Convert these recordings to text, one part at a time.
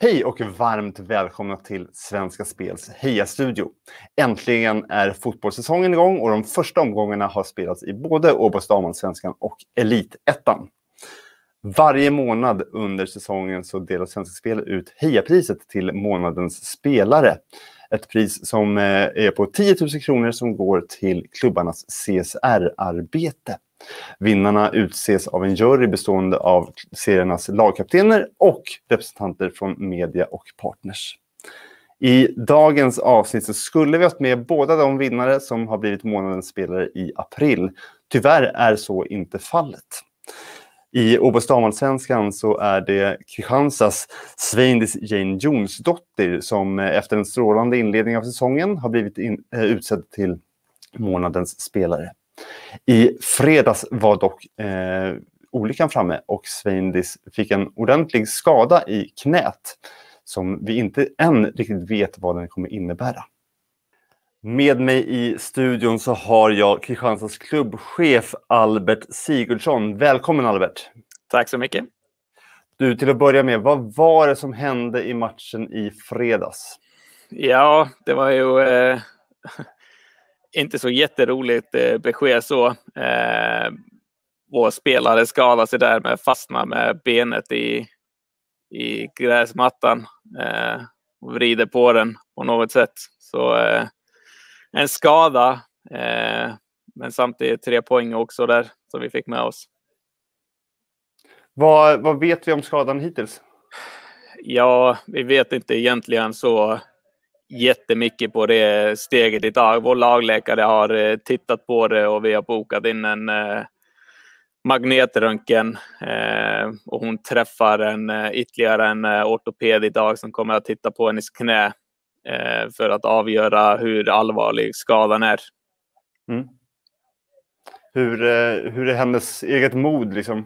Hej och varmt välkomna till Svenska Spels Heja-studio. Äntligen är fotbollssäsongen igång och de första omgångarna har spelats i både Åbost-Damallsvenskan och Elitettan. Varje månad under säsongen så delar Svenska Spel ut Heja-priset till månadens spelare. Ett pris som är på 10 000 kronor som går till klubbarnas CSR-arbete. Vinnarna utses av en jury bestående av seriernas lagkaptener och representanter från media och partners. I dagens avsnitt så skulle vi ha med båda de vinnare som har blivit månadens spelare i april. Tyvärr är så inte fallet. I Åbost-Damallsvenskan så är det Kristianstads Sveindis Jane Jonsdottir som efter en strålande inledning av säsongen har blivit utsedd till månadens spelare. I fredags var dock olyckan framme och Sveindis fick en ordentlig skada i knät som vi inte än riktigt vet vad den kommer innebära. Med mig i studion så har jag Kristianstads klubbchef Albert Sigurdsson. Välkommen Albert! Tack så mycket! Du, till att börja med, vad var det som hände i matchen i fredags? Ja, det var ju inte så jätteroligt besked så. Vår spelare skadade sig där med fastna med benet i gräsmattan och vrider på den på något sätt. Så en skada, men samtidigt 3 poäng också där som vi fick med oss. Vad vet vi om skadan hittills? Ja, vi vet inte egentligen så jättemycket på det steget idag. Vår lagläkare har tittat på det och vi har bokat in en magnetröntgen och hon träffar ytterligare en ortoped idag som kommer att titta på hennes knä för att avgöra hur allvarlig skadan är. Mm. Hur är hennes eget mod liksom?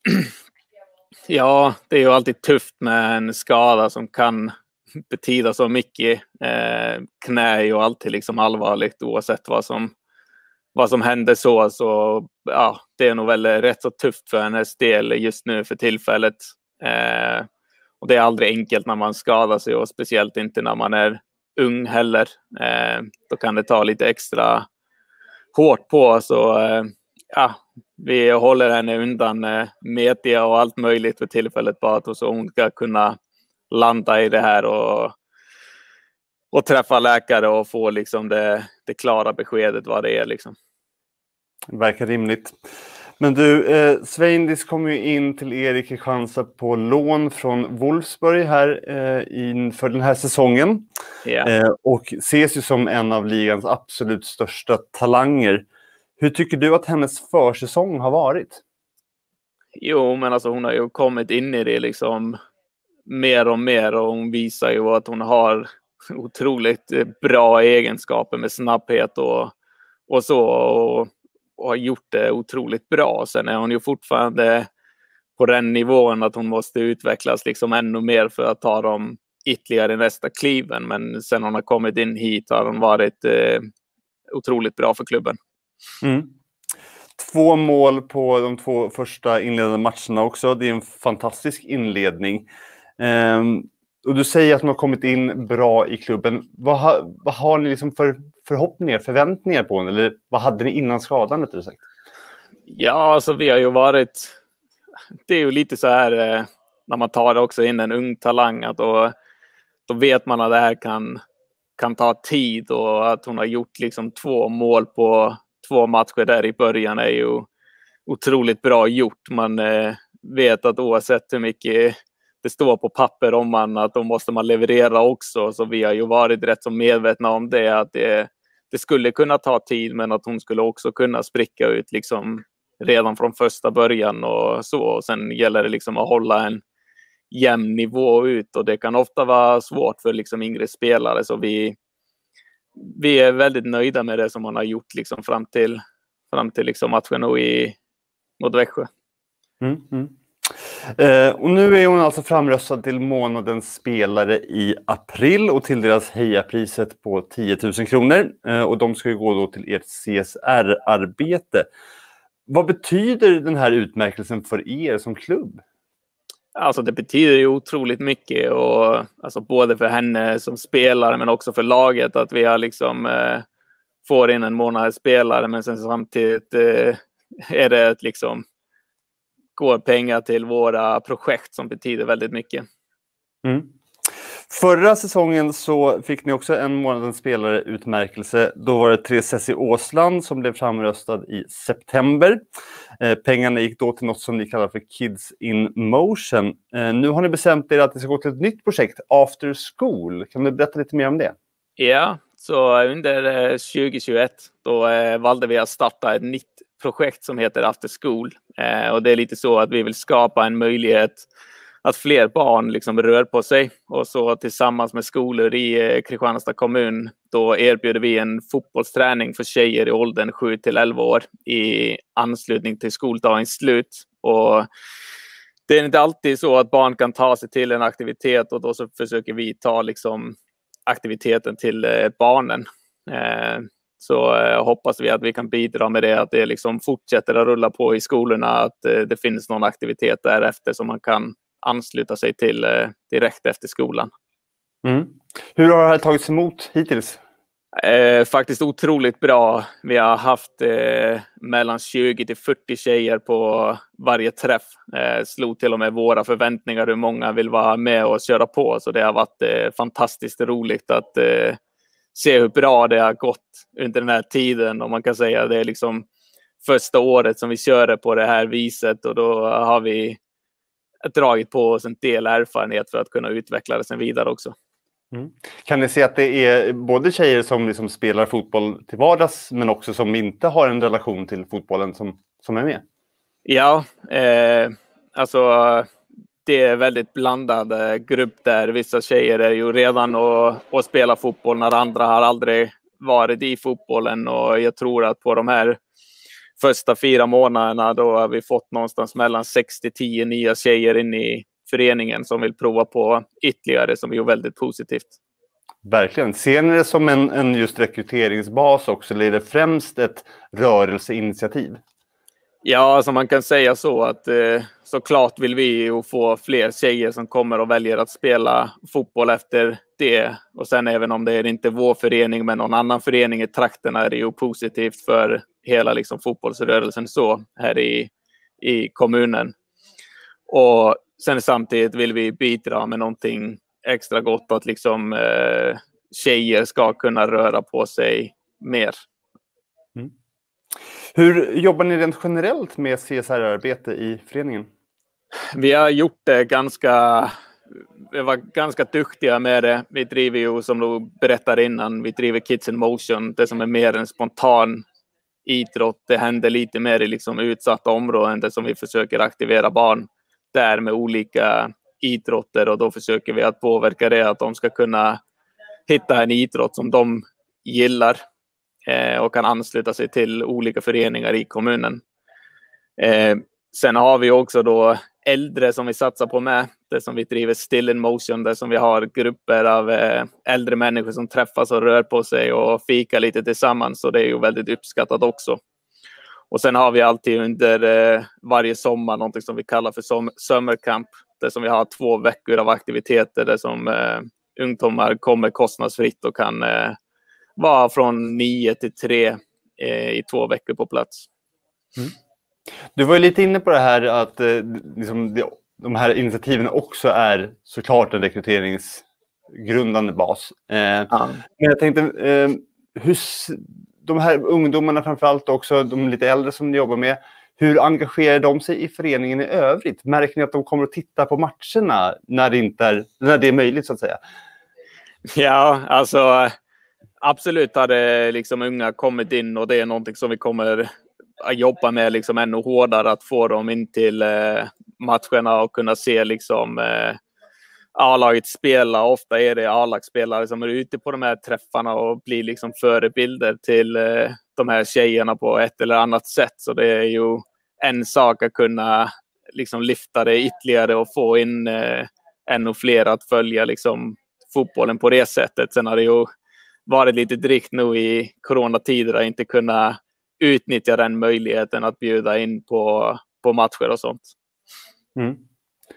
Ja, det är ju alltid tufft med en skada som kan betyda så mycket. Knä är ju alltid liksom allvarligt oavsett vad som händer så ja, det är nog väl rätt så tufft för hennes del just nu för tillfället. Och det är aldrig enkelt när man skadar sig och speciellt inte när man är ung heller. Då kan det ta lite extra hårt på så ja, vi håller henne undan media och allt möjligt för tillfället bara att så hon ska kunna landa i det här och träffa läkare och få liksom det klara beskedet vad det är liksom. Verkar rimligt. Men du, Sveindis kom ju in till er i Kristianstad på lån från Wolfsburg här inför den här säsongen. Yeah. Och ses ju som en av ligans absolut största talanger. Hur tycker du att hennes försäsong har varit? Jo, men alltså hon har ju kommit in i det liksom mer och mer och hon visar ju att hon har otroligt bra egenskaper med snabbhet och så och har gjort det otroligt bra. Sen är hon ju fortfarande på den nivån att hon måste utvecklas liksom ännu mer för att ta dem ytterligare nästa kliven. Men sen hon har kommit in hit har hon varit otroligt bra för klubben. Mm. 2 mål på de 2 första inledande matcherna också. Det är en fantastisk inledning. Och du säger att hon har kommit in bra i klubben. Vad har ni liksom för förhoppningar, förväntningar på henne? Eller vad hade ni innan skadan? Rättare sagt? Ja, alltså vi har ju varit... Det är ju lite så här när man tar också in en ung talang att då vet man att det här kan ta tid och att hon har gjort liksom 2 mål på 2 matcher där i början är ju otroligt bra gjort. Man vet att oavsett hur mycket det står på papper om man att då måste man leverera också. Så vi har ju varit rätt så medvetna om det att det skulle kunna ta tid men att hon skulle också kunna spricka ut liksom redan från första början och så. Och sen gäller det liksom att hålla en jämn nivå ut och det kan ofta vara svårt för liksom yngre spelare så vi är väldigt nöjda med det som man har gjort liksom fram till liksom matchen mot Växjö. Och nu är hon alltså framröstad till månadens spelare i april och tilldelas Heja-priset på 10 000 kronor. Och de ska ju gå då till ert CSR-arbete. Vad betyder den här utmärkelsen för er som klubb? Alltså det betyder ju otroligt mycket, och alltså både för henne som spelare men också för laget, att vi har liksom får in en månad spelare, men sen samtidigt är det ett liksom går pengar till våra projekt som betyder väldigt mycket. Mm. Förra säsongen så fick ni också en månadens spelare-utmärkelse. Då var det Therese Åsland som blev framröstad i september. Pengarna gick då till något som ni kallar för Kids in Motion. Nu har ni bestämt er att det ska gå till ett nytt projekt, After School. Kan du berätta lite mer om det? Ja, så under 2021 då valde vi att starta ett nytt projekt som heter After School. Och det är lite så att vi vill skapa en möjlighet att fler barn liksom rör på sig. Och så tillsammans med skolor i Kristianstad kommun då erbjuder vi en fotbollsträning för tjejer i åldern 7-11 år i anslutning till skoldagens slut. Och det är inte alltid så att barn kan ta sig till en aktivitet, och då så försöker vi ta liksom aktiviteten till barnen. Så hoppas vi att vi kan bidra med det, att det liksom fortsätter att rulla på i skolorna, att det finns någon aktivitet därefter som man kan ansluta sig till direkt efter skolan. Mm. Hur har det här tagits emot hittills? Faktiskt otroligt bra. Vi har haft mellan 20 till 40 tjejer på varje träff. Slog till och med våra förväntningar hur många vill vara med och köra på. Så det har varit fantastiskt roligt att se hur bra det har gått under den här tiden. Och man kan säga att det är liksom första året som vi kör på det här viset, och då har vi dragit på oss en del erfarenhet för att kunna utveckla det sen vidare också. Mm. Kan ni se att det är både tjejer som liksom spelar fotboll till vardags, men också som inte har en relation till fotbollen som är med? Ja, alltså det är väldigt blandad grupp där. Vissa tjejer är ju redan och spelar fotboll när andra har aldrig varit i fotbollen, och jag tror att på de här första 4 månaderna då har vi fått någonstans mellan 6-10 nya tjejer in i föreningen som vill prova på ytterligare, som är ju väldigt positivt. Verkligen. Ser ni det som en just rekryteringsbas också, eller är det främst ett rörelseinitiativ? Ja, alltså man kan säga så att såklart vill vi ju få fler tjejer som kommer och väljer att spela fotboll efter det. Och sen även om det är inte vår förening men någon annan förening i trakterna, är det ju positivt för hela liksom fotbollsrörelsen så här i kommunen. Och sen samtidigt vill vi bidra med någonting extra gott, att liksom tjejer ska kunna röra på sig mer. Mm. Hur jobbar ni rent generellt med CSR-arbete i föreningen? Vi har gjort det vi var ganska duktiga med det. Vi driver ju, som du berättade innan, vi driver Kids in Motion, det som är mer en spontan idrott. Det händer lite mer i liksom utsatta områden, där som vi försöker aktivera barn där med olika idrotter, och då försöker vi att påverka det, att de ska kunna hitta en idrott som de gillar och kan ansluta sig till olika föreningar i kommunen. Sen har vi också då äldre som vi satsar på med, det som vi driver Still in Motion, där som vi har grupper av äldre människor som träffas och rör på sig och fikar lite tillsammans, så det är ju väldigt uppskattat också. Och sen har vi alltid under varje sommar någonting som vi kallar för Summer Camp, där som vi har 2 veckor av aktiviteter där som ungdomar kommer kostnadsfritt och kan vara från 9 till 3 i 2 veckor på plats. Mm. Du var ju lite inne på det här att liksom de här initiativen också är såklart en rekryteringsgrundande bas. Men jag tänkte, hur de här ungdomarna, framförallt också de lite äldre som ni jobbar med, hur engagerar de sig i föreningen i övrigt? Märker ni att de kommer att titta på matcherna när det är möjligt, så att säga? Ja, alltså absolut har det liksom unga kommit in, och det är någonting som vi kommer att jobba med liksom ännu hårdare, att få dem in till matcherna och kunna se liksom A-laget spela. Ofta är det A-lagsspelare som är ute på de här träffarna och blir liksom förebilder till de här tjejerna på ett eller annat sätt. Så det är ju en sak att kunna liksom lyfta det ytterligare och få in ännu fler att följa liksom fotbollen på det sättet. Sen har det ju varit lite drygt nu i coronatider att inte kunna utnyttja den möjligheten att bjuda in på matcher och sånt. Mm.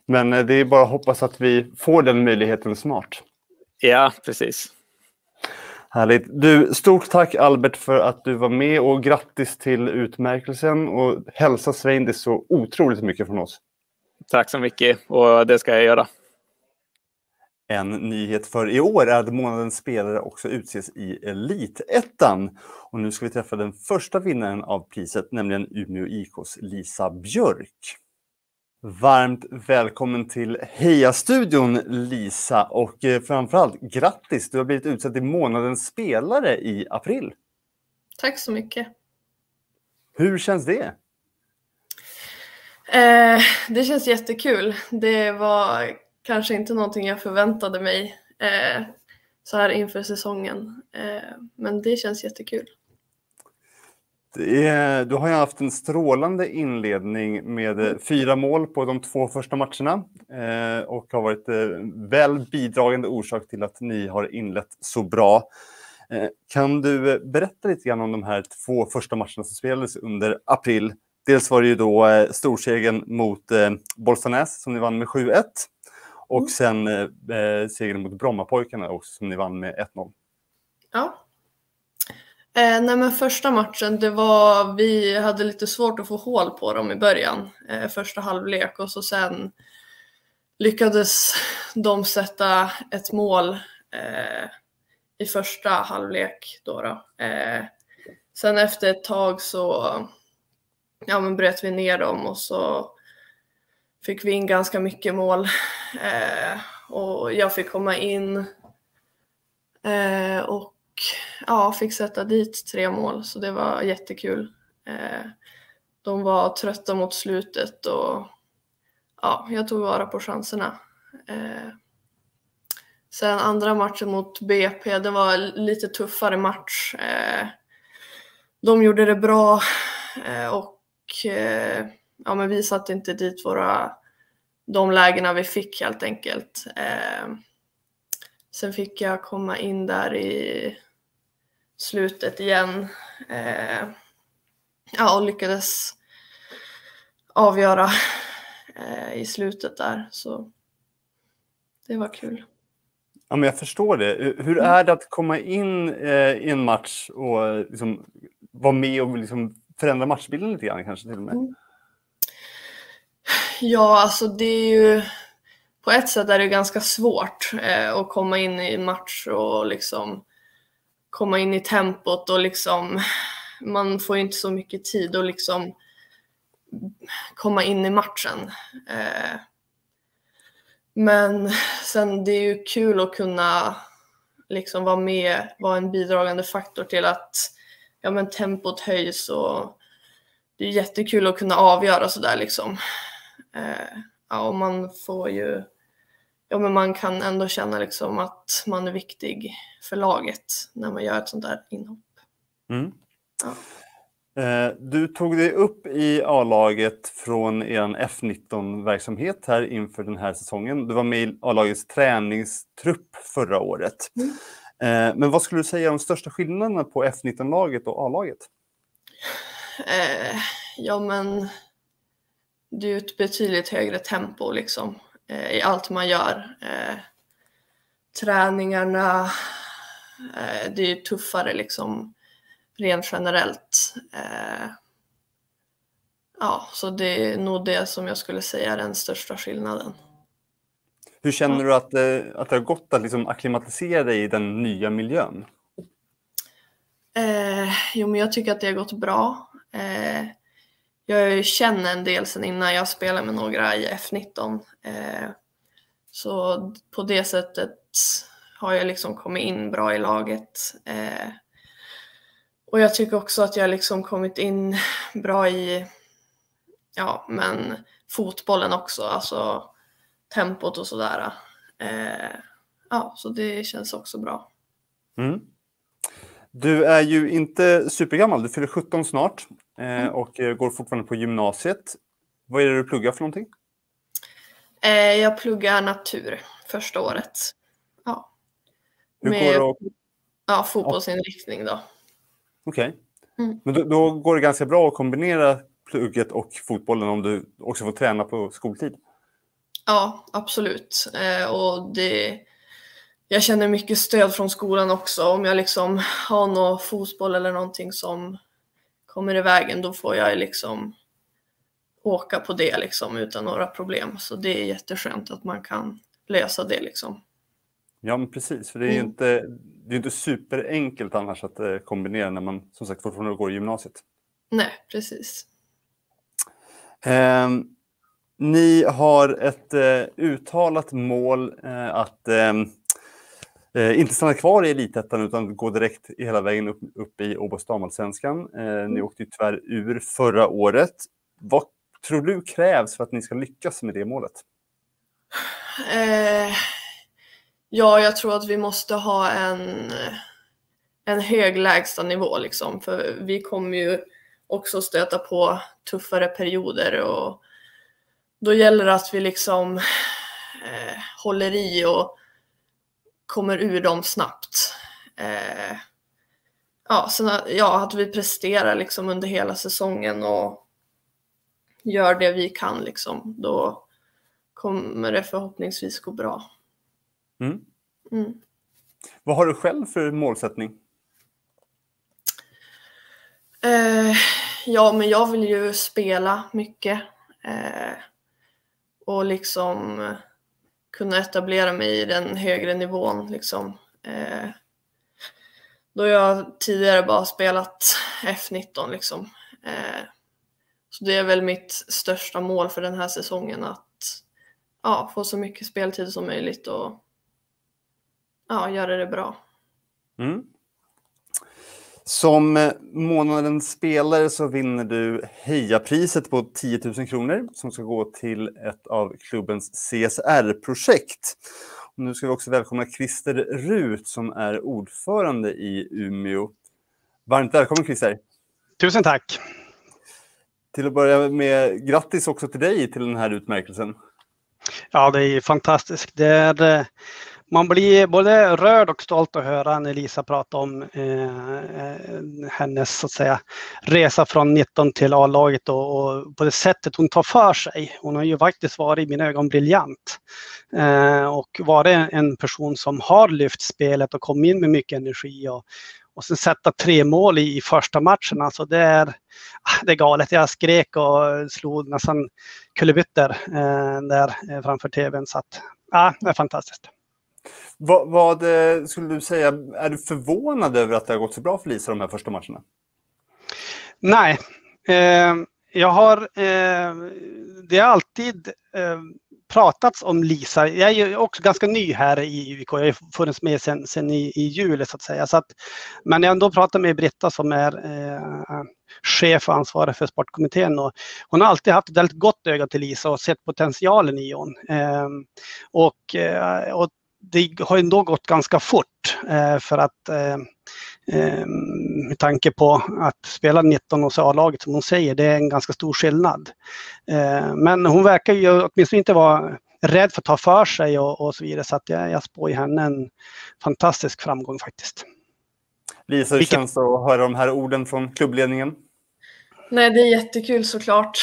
Men det är bara att hoppas att vi får den möjligheten snart. Ja, precis. Härligt. Du, stort tack Albert för att du var med och grattis till utmärkelsen och hälsa Svein det så otroligt mycket från oss. Tack så mycket och det ska jag göra. En nyhet för i år är att månadens spelare också utses i Elitettan. Och nu ska vi träffa den första vinnaren av priset, nämligen Umeå IKs Lisa Björk. Varmt välkommen till Heja-studion Lisa och framförallt grattis, du har blivit utsedd till månadens spelare i april. Tack så mycket. Hur känns det? Det känns jättekul. Det var kanske inte någonting jag förväntade mig så här inför säsongen. Men det känns jättekul. Du har ju haft en strålande inledning med 4 mål på de 2 första matcherna och har varit väl bidragande orsak till att ni har inlett så bra. Kan du berätta lite grann om de här 2 första matcherna som spelades under april? Dels var det ju då storsegern mot Bollstanäs som ni vann med 7-1 och sen segern mot Brommapojkarna också som ni vann med 1-0. Ja. Nej men första matchen, vi hade lite svårt att få hål på dem i början, första halvlek, och så sen lyckades de sätta ett mål i första halvlek då. Sen efter ett tag så bröt vi ner dem och så fick vi in ganska mycket mål och jag fick komma in och fick sätta dit 3 mål, så det var jättekul. De var trötta mot slutet och jag tog vara på chanserna. Sen andra matchen mot BP, det var lite tuffare match. De gjorde det bra och men vi satte inte dit de lägena vi fick helt enkelt. Sen fick jag komma in där i slutet igen och lyckades avgöra i slutet där, så det var kul. Ja, men jag förstår det. Hur är det att komma in i en match och liksom vara med och liksom förändra matchbilden lite grann kanske till och med? Ja, alltså det är ju på ett sätt är det ganska svårt att komma in i en match och liksom komma in i tempot och liksom man får inte så mycket tid att liksom komma in i matchen. Men sen det är ju kul att kunna liksom vara en bidragande faktor till att tempot höjs, och det är jättekul att kunna avgöra så där liksom. Och man får ju men man kan ändå känna liksom att man är viktig för laget när man gör ett sånt där inhopp. Mm. Ja. Du tog dig upp i A-laget från er F19-verksamhet här inför den här säsongen. Du var med i A-lagets träningstrupp förra året. Men vad skulle du säga om de största skillnaderna på F19-laget och A-laget? Men det är ett betydligt högre tempo liksom i allt man gör. Träningarna, det är tuffare liksom rent generellt. Så det är nog det som jag skulle säga är den största skillnaden. Hur känner du att det har gått att liksom akklimatisera dig i den nya miljön? Men jag tycker att det har gått bra. Jag känner en del sedan innan jag spelade med några i F19. Så på det sättet har jag liksom kommit in bra i laget. Och jag tycker också att jag liksom kommit in bra i fotbollen också. Alltså tempot och sådär. Så det känns också bra. Mm. Du är ju inte supergammal, du fyller 17 snart och går fortfarande på gymnasiet. Vad är det du pluggar för någonting? Jag pluggar natur första året. Ja. Fotbollsinriktning då. Okej. Men då går det ganska bra att kombinera plugget och fotbollen om du också får träna på skoltid? Ja, absolut. Och jag känner mycket stöd från skolan också. Om jag liksom har någon fotboll eller någonting som kommer i vägen, då får jag liksom åka på det liksom utan några problem. Så det är jätteskönt att man kan lösa det liksom. Ja, men precis. För det är ju inte superenkelt annars att kombinera när man som sagt fortfarande går i gymnasiet. Nej, precis. Ni har ett uttalat mål att inte stanna kvar i elitettan utan gå direkt hela vägen upp i Åbos damallsvenskan. Ni åkte ju tyvärr ur förra året. Vad tror du krävs för att ni ska lyckas med det målet? Ja, jag tror att vi måste ha en hög lägsta nivå liksom. För vi kommer ju också stöta på tuffare perioder och då gäller det att vi liksom håller i och kommer ur dem snabbt. Att vi presterar liksom under hela säsongen och gör det vi kan liksom. Då kommer det förhoppningsvis gå bra. Vad har du själv för målsättning? Men jag vill ju spela mycket och liksom kunna etablera mig i den högre nivån liksom. Då jag tidigare bara spelat F19 liksom. Så det är väl mitt största mål för den här säsongen, att få så mycket speltid som möjligt och göra det bra. Som månadens spelare så vinner du Heja-priset på 10 000 kronor som ska gå till ett av klubbens CSR-projekt. Och nu ska vi också välkomna Christer Rut som är ordförande i Umeå. Varmt välkommen Christer. Tusen tack. Till att börja med, grattis också till dig till den här utmärkelsen. Ja, det är fantastiskt. Man blir både rörd och stolt att höra när Lisa pratar om hennes så att säga, resa från 19 till A-laget och på det sättet hon tar för sig. Hon har ju faktiskt varit i mina ögon briljant och varit en person som har lyft spelet och kommit in med mycket energi och sen sätta 3 mål i första matchen. Alltså det är galet. Jag skrek och slog nästan kullerbyttor där framför tvn. Så att, det är fantastiskt. Vad skulle du säga, är du förvånad över att det har gått så bra för Lisa de här första matcherna? Nej, jag har det har alltid pratats om Lisa. Jag är ju också ganska ny här i UIK. Jag har funnits med sen i juli så att säga. Men jag ändå pratar med Britta som är chef och ansvarig för sportkommittén. Och hon har alltid haft ett väldigt gott öga till Lisa och sett potentialen i hon. Och det har ändå gått ganska fort för att med tanke på att spela 19 och A-laget som hon säger, det är en ganska stor skillnad. Men hon verkar ju åtminstone inte vara rädd för att ta för sig och så vidare, så att jag spår i henne en fantastisk framgång faktiskt. Lisa, hur känns det att höra de här orden från klubbledningen? Nej, det är jättekul såklart.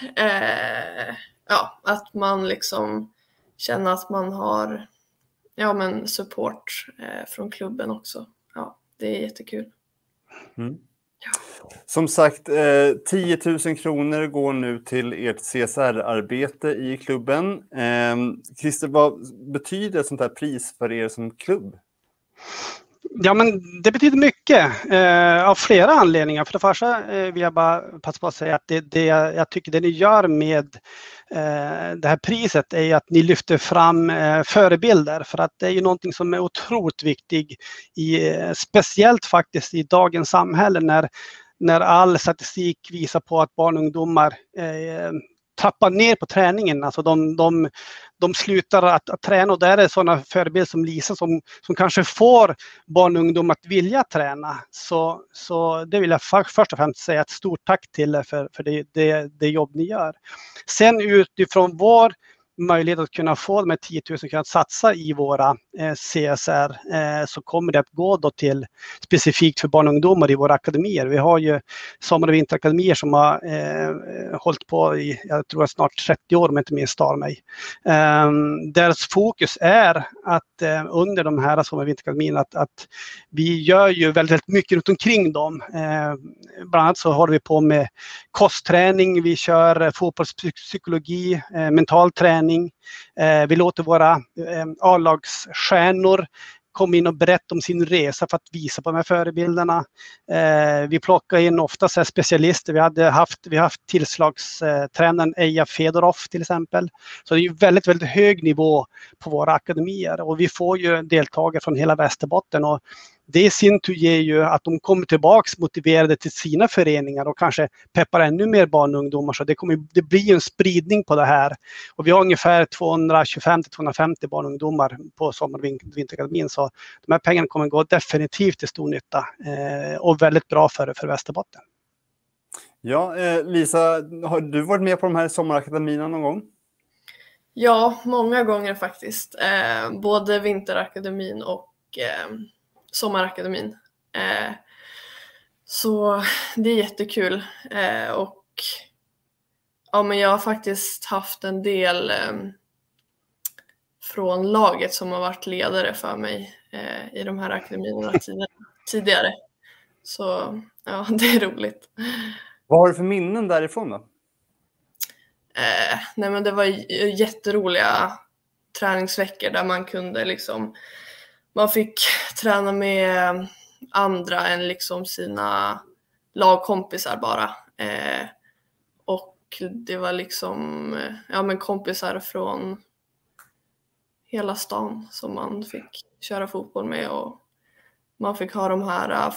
Att man liksom känner att man har support från klubben också. Ja, det är jättekul. Ja. Som sagt, 10 000 kronor går nu till ert CSR-arbete i klubben. Christer, vad betyder ett sånt här pris för er som klubb? Ja, men det betyder mycket av flera anledningar. För det första vill jag bara passa på att säga att jag tycker det ni gör med det här priset är att ni lyfter fram förebilder, för att det är ju någonting som är otroligt viktigt speciellt faktiskt i dagens samhälle när all statistik visar på att barn och ungdomar trappar ner på träningen. Alltså de slutar att träna, och där är det sådana förebilder som Lisa som kanske får barn och ungdomar att vilja träna. Så det vill jag först och främst säga ett stort tack till för det jobb ni gör. Sen utifrån möjlighet att kunna få de här 10 000 kronor att satsa i våra CSR, så kommer det att gå då till specifikt för barn och ungdomar i våra akademier. Vi har ju sommar- och vinterakademier som har hållit på i, jag tror snart 30 år om jag inte misstar mig. Deras fokus är att under de här sommar- och vinterakademierna att vi gör ju väldigt mycket runt omkring dem. Bland annat så håller vi på med kostträning, vi kör fotbollspsykologi, mental träning. Vi låter våra A-lagsstjärnor komma in och berätta om sin resa för att visa på de här förebilderna. Vi plockar in ofta så här specialister. Vi har haft tillslagstränaren Eija Fedorov till exempel. Så det är ju väldigt, väldigt hög nivå på våra akademier och vi får ju deltagare från hela Västerbotten och det i sin tur ger ju att de kommer tillbaks motiverade till sina föreningar och kanske peppar ännu mer barn och ungdomar. Så det blir en spridning på det här. Och vi har ungefär 225-250 barn och ungdomar på sommar- och vinterakademin. Så de här pengarna kommer gå definitivt till stor nytta och väldigt bra för Västerbotten. Ja, Lisa, har du varit med på de här sommarakademierna någon gång? Ja, många gånger faktiskt. Både vinterakademin och sommarakademin. Så det är jättekul. Och ja, men jag har faktiskt haft en del från laget som har varit ledare för mig i de här akademierna tidigare. Så ja, det är roligt. Vad har du för minnen därifrån då? Nej, men det var jätteroliga träningsveckor där man kunde liksom, man fick träna med andra än liksom sina lagkompisar bara. Och det var liksom men kompisar från hela stan som man fick köra fotboll med och man fick ha de här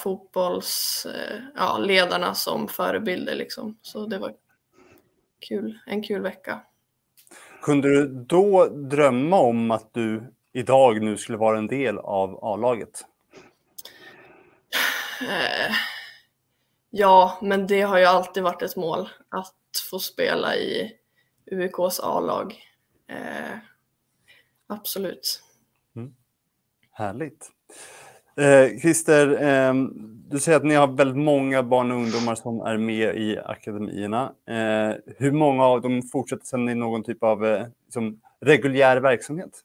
ledarna som förebilder liksom. Så det var kul, en kul vecka. Kunde du då drömma om att du idag nu skulle vara en del av A-laget? Ja, men det har ju alltid varit ett mål att få spela i UIKs A-lag. Absolut. Härligt. Christer, du säger att ni har väldigt många barn och ungdomar som är med i akademierna. Hur många av dem fortsätter sedan i någon typ av reguljär verksamhet?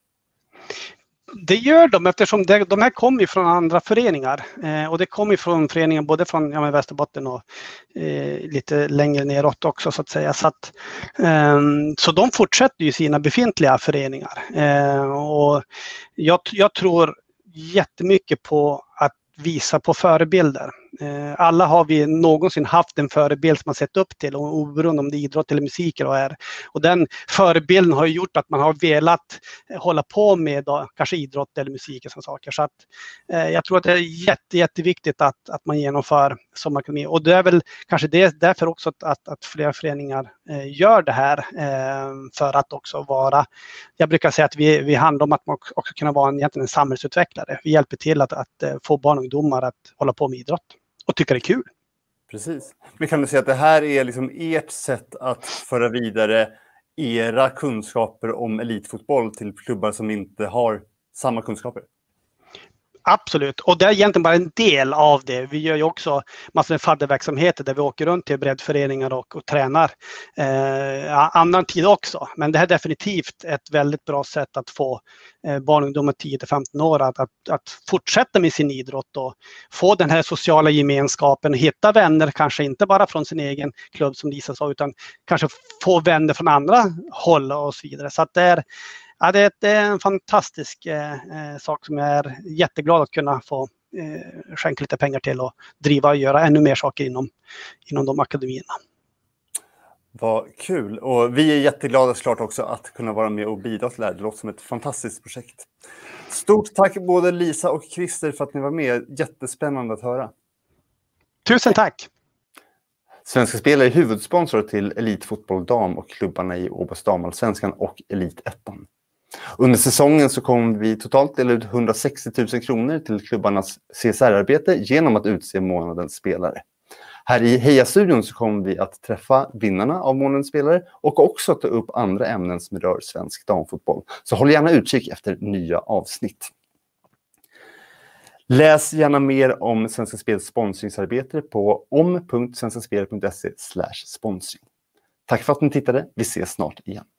Det gör de eftersom de här kommer från andra föreningar och det kommer från föreningar både från Västerbotten och lite längre neråt också så att säga. Så de fortsätter ju sina befintliga föreningar och jag tror jättemycket på att visa på förebilder. Alla har vi någonsin haft en förebild som man sett upp till, oberoende om det är idrott eller musik och den förebilden har gjort att man har velat hålla på med kanske idrott eller musik och sådana saker. Så att jag tror att det är jätteviktigt att man genomför sommarakademi och det är väl kanske därför också att flera föreningar gör det här för att också vara, jag brukar säga att vi handlar om att man också kunna vara en samhällsutvecklare. Vi hjälper till att få barn och ungdomar att hålla på med idrott och tycker det är kul. Precis. Men kan du säga att det här är liksom ert sätt att föra vidare era kunskaper om elitfotboll till klubbar som inte har samma kunskaper? Absolut, och det är egentligen bara en del av det. Vi gör ju också massor med fadderverksamheter där vi åker runt till breddföreningar och tränar annan tid också. Men det här är definitivt ett väldigt bra sätt att få barn och ungdomar 10-15 år att fortsätta med sin idrott och få den här sociala gemenskapen och hitta vänner, kanske inte bara från sin egen klubb som Lisa sa, utan kanske få vänner från andra håll och så vidare. Så att det är en fantastisk sak som jag är jätteglad att kunna få skänka lite pengar till och driva och göra ännu mer saker inom de akademierna. Vad kul! Och vi är jätteglada såklart också att kunna vara med och bidra till det här. Det låter som ett fantastiskt projekt. Stort tack både Lisa och Christer för att ni var med. Jättespännande att höra. Tusen tack! Svenska Spel är huvudsponsor till Elitfotboll Dam och klubbarna i Åbos damallsvenskan och Elitettan. Under säsongen så kommer vi totalt dela ut 160 000 kronor till klubbarnas CSR-arbete genom att utse månadens spelare. Här i Heja-studion så kommer vi att träffa vinnarna av månadens spelare och också ta upp andra ämnen som rör svensk damfotboll. Så håll gärna utkik efter nya avsnitt. Läs gärna mer om Svenska Spels sponsringsarbete på om.svenskaspel.se/sponsring. Tack för att ni tittade. Vi ses snart igen.